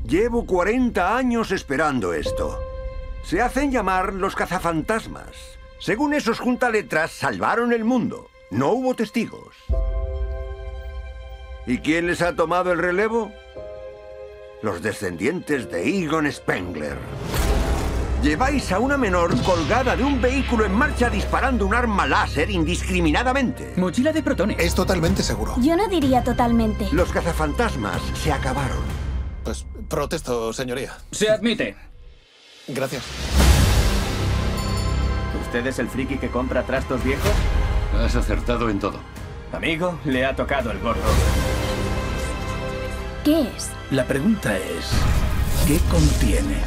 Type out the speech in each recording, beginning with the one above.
Llevo 40 años esperando esto. Se hacen llamar los cazafantasmas. Según esos juntaletras, salvaron el mundo. No hubo testigos. ¿Y quién les ha tomado el relevo? Los descendientes de Egon Spengler. Lleváis a una menor colgada de un vehículo en marcha disparando un arma láser indiscriminadamente. Mochila de protones. Es totalmente seguro. Yo no diría totalmente. Los cazafantasmas se acabaron. Pues protesto, señoría. Se admite. Gracias. ¿Usted es el friki que compra trastos viejos? Has acertado en todo. Amigo, le ha tocado el gordo. ¿Qué es? La pregunta es, ¿qué contiene?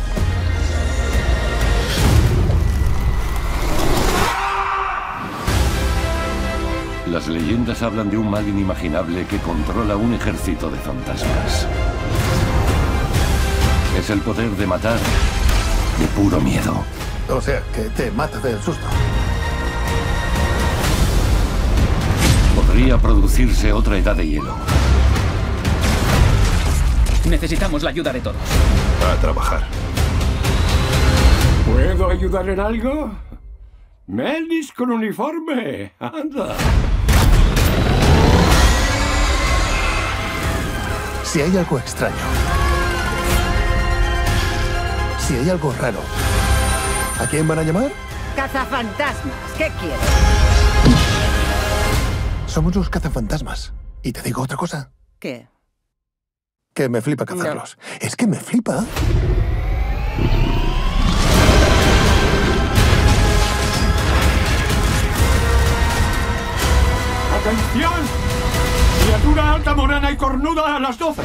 Las leyendas hablan de un mal inimaginable que controla un ejército de fantasmas. Es el poder de matar de puro miedo. O sea, que te mata del susto. Podría producirse otra edad de hielo. Necesitamos la ayuda de todos. A trabajar. ¿Puedo ayudar en algo? Melis con uniforme. Anda. Si hay algo extraño, si hay algo raro, ¿a quién van a llamar? Cazafantasmas, ¿qué quieres? Somos los cazafantasmas. Y te digo otra cosa, ¿Qué? que me flipa cazarlos. Es que me flipa. ¡Atención! Criatura alta, morena y cornuda a las 12.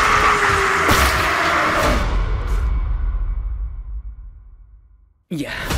Ya.